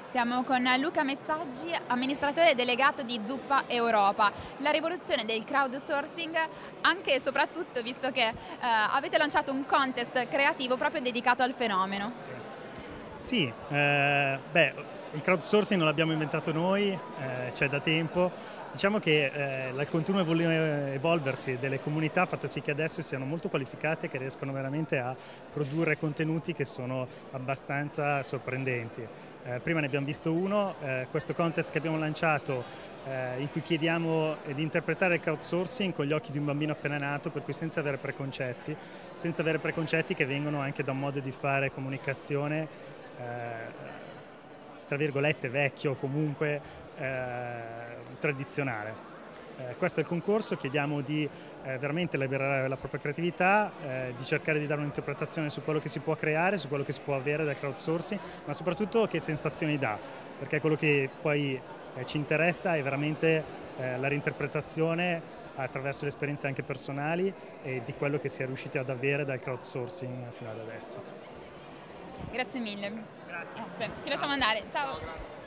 Siamo con Luca Messaggi, amministratore delegato di Zuppa Europa. La rivoluzione del crowdsourcing, anche e soprattutto visto che avete lanciato un contest creativo proprio dedicato al fenomeno. Sì, il crowdsourcing non l'abbiamo inventato noi, c'è da tempo. Diciamo che il continuo evolversi delle comunità ha fatto sì che adesso siano molto qualificate e che riescono veramente a produrre contenuti che sono abbastanza sorprendenti. Prima ne abbiamo visto uno, questo contest che abbiamo lanciato in cui chiediamo di interpretare il crowdsourcing con gli occhi di un bambino appena nato, per cui senza avere preconcetti che vengono anche da un modo di fare comunicazione tra virgolette vecchio o comunque tradizionale. Questo è il concorso, chiediamo di veramente liberare la propria creatività, di cercare di dare un'interpretazione su quello che si può creare, su quello che si può avere dal crowdsourcing, ma soprattutto che sensazioni dà, perché quello che poi ci interessa è veramente la reinterpretazione attraverso le esperienze anche personali e di quello che si è riusciti ad avere dal crowdsourcing fino ad adesso. Grazie mille. Grazie. Ti lasciamo andare. Ciao. Grazie.